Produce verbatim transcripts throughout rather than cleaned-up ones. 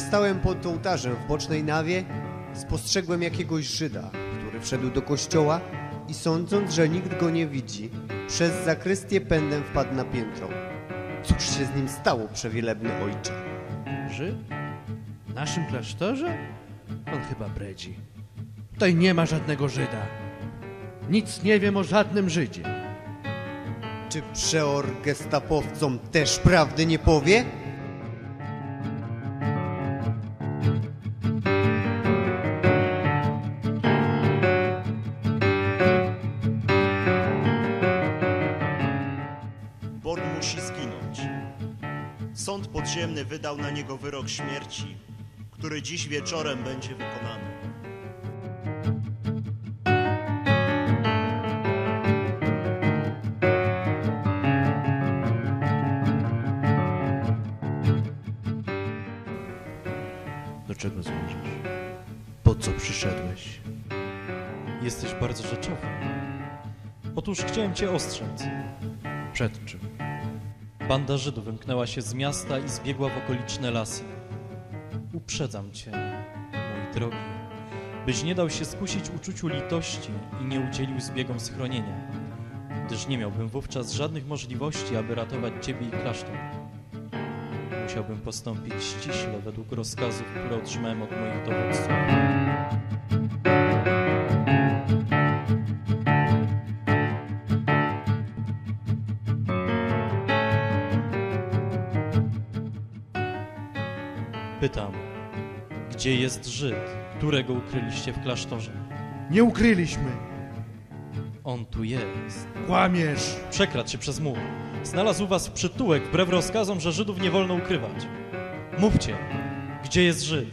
stałem pod ołtarzem w bocznej nawie, spostrzegłem jakiegoś Żyda, który wszedł do kościoła i sądząc, że nikt go nie widzi, przez zakrystię pędem wpadł na piętro. Cóż się z nim stało, przewielebny ojcze? Żyd? W naszym klasztorze? On chyba bredzi. Tutaj nie ma żadnego Żyda. Nic nie wiem o żadnym Żydzie. Czy przeor gestapowcom też prawdy nie powie? Born musi zginąć. Sąd podziemny wydał na niego wyrok śmierci, który dziś wieczorem będzie wykonany. Do czego zmierzasz? Po co przyszedłeś? Jesteś bardzo rzeczowy. Otóż chciałem cię ostrzec. Przed czym? Banda Żydów wymknęła się z miasta i zbiegła w okoliczne lasy. Uprzedzam cię, mój drogi, byś nie dał się skusić uczuciu litości i nie udzielił zbiegom schronienia, gdyż nie miałbym wówczas żadnych możliwości, aby ratować ciebie i klasztor. Musiałbym postąpić ściśle według rozkazów, które otrzymałem od moich dowódców. Pytam, gdzie jest Żyd, którego ukryliście w klasztorze? Nie ukryliśmy. On tu jest. Kłamiesz. Przekradł się przez mur. Znalazł was przytułek wbrew rozkazom, że Żydów nie wolno ukrywać. Mówcie, gdzie jest Żyd?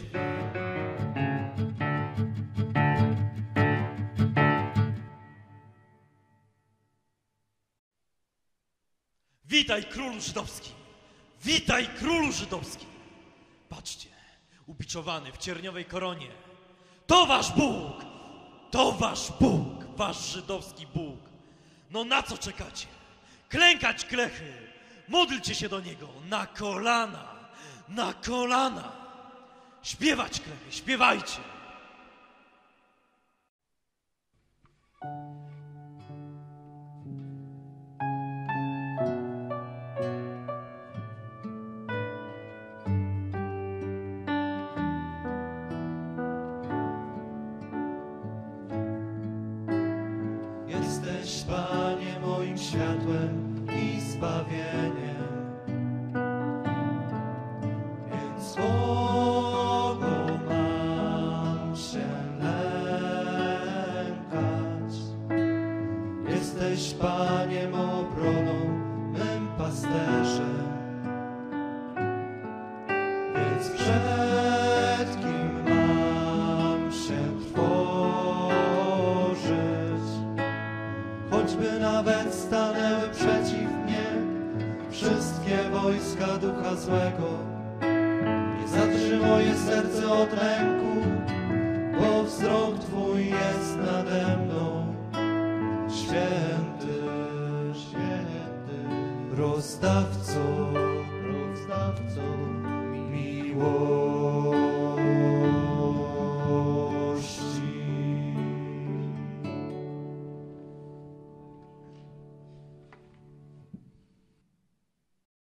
Witaj, królu żydowski! Witaj, królu żydowski! Patrzcie, ubiczowany w cierniowej koronie. To wasz Bóg! To wasz Bóg! Wasz żydowski Bóg! No na co czekacie? Klękać klechy! Módlcie się do Niego na kolana! Na kolana! Śpiewać klechy, śpiewajcie! Jesteś, Panie, moim światłem i zbawieniem, więc kogo mam się lękać? Jesteś, Panie, mą obroną, mym pasterzem, więc przed kim mam się trwożyć? Choćby nawet stanęły przeciw mnie wszystkie wojska ducha złego, nie zadrży moje serce od lęku, bo wzrok Twój jest nade mną. Święty, święty, rozdawca